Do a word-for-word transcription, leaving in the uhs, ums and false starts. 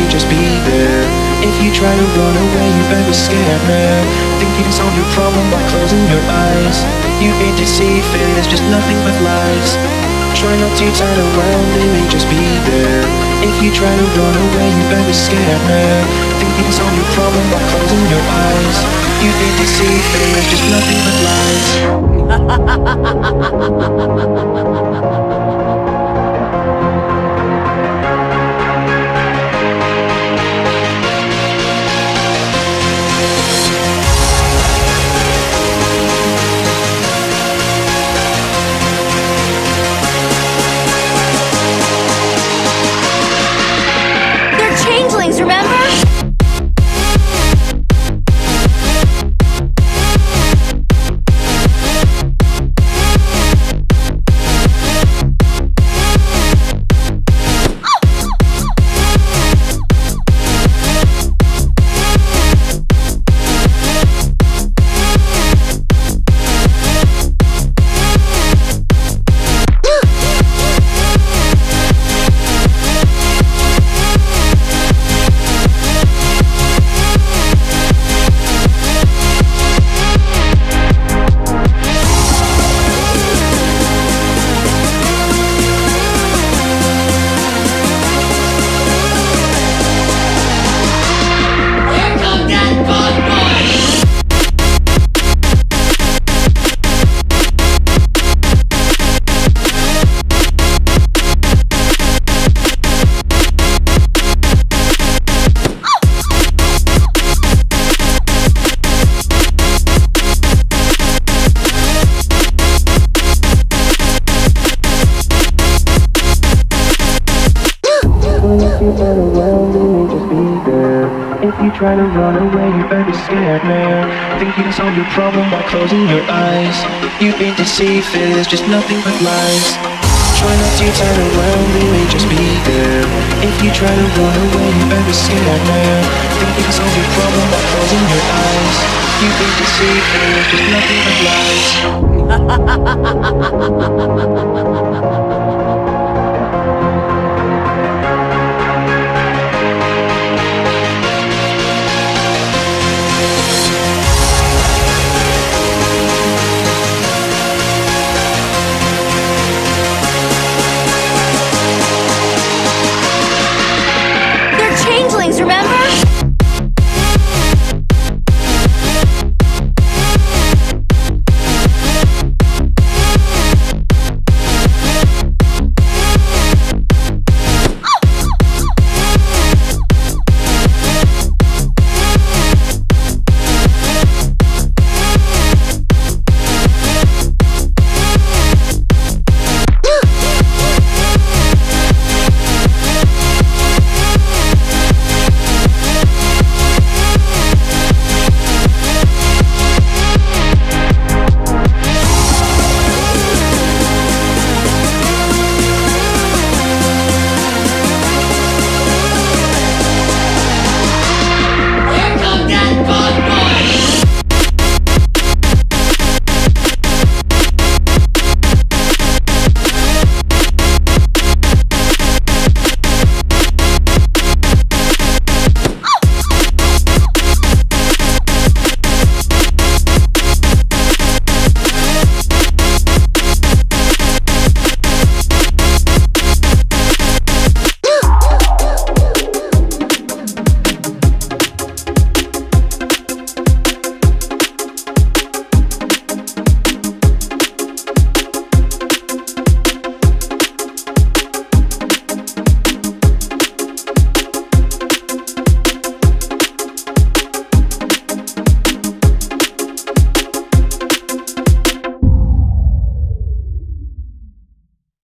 just be there. If you try to run away, you better be scared, man. Think you can solve your problem by closing your eyes. You've been deceived and there's just nothing but lies. Try not to turn around, they may just be there. If you try to run away, you better be scared, man. Think you can solve your problem by closing your eyes. You've been deceived and there's just nothing but lies. Remember? If you try to run away, you better be scared, man. Think you can solve your problem by closing your eyes. You've been deceived, there's just nothing but lies. Try not to turn around, they may just be there. If you try to run away, you better be scared, man. Think you can solve your problem by closing your eyes. You've been deceived, there's just nothing but lies.